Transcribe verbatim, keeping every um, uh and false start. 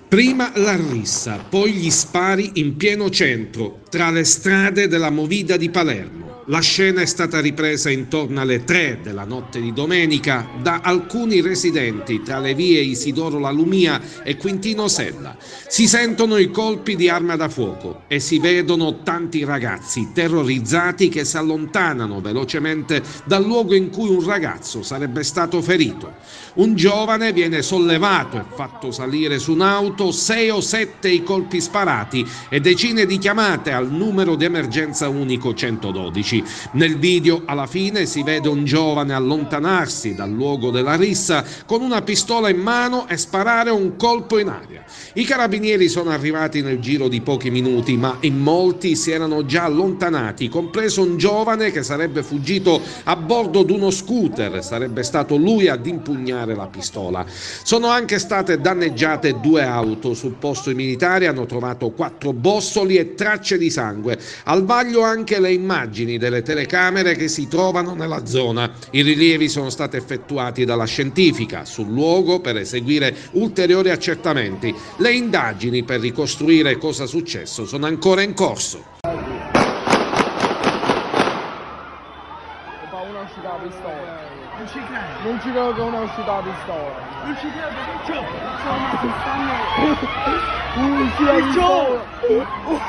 Prima la rissa, poi gli spari in pieno centro, tra le strade della Movida di Palermo. La scena è stata ripresa intorno alle tre della notte di domenica da alcuni residenti tra le vie Isidoro La Lumia e Quintino Sella. Si sentono i colpi di arma da fuoco e si vedono tanti ragazzi terrorizzati che si allontanano velocemente dal luogo in cui un ragazzo sarebbe stato ferito. Un giovane viene sollevato e fatto salire su un'auto, sei o sette i colpi sparati e decine di chiamate al numero di emergenza unico centododici. Nel video alla fine si vede un giovane allontanarsi dal luogo della rissa con una pistola in mano e sparare un colpo in aria. I carabinieri sono arrivati nel giro di pochi minuti, ma in molti si erano già allontanati, compreso un giovane che sarebbe fuggito a bordo di uno scooter, sarebbe stato lui ad impugnare la pistola. Sono anche state danneggiate due auto. Sul posto i militari hanno trovato quattro bossoli e tracce di sangue. Al vaglio anche le immagini delle telecamere che si trovano nella zona. I rilievi sono stati effettuati dalla scientifica sul luogo per eseguire ulteriori accertamenti. Le indagini per ricostruire cosa è successo sono ancora in corso. Una uscita la pistola. Non ci credo. Non ci credo che una uscita la pistola. Non ci credo perciò. Sono una pistola. Un'uscita la pistola.